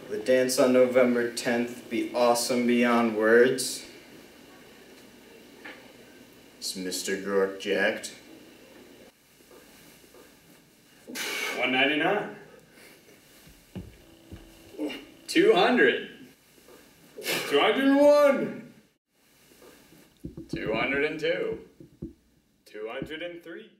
The dance on November 10th be awesome beyond words. Is Mr. Groark jacked? $199. 200. 201. 202. 203.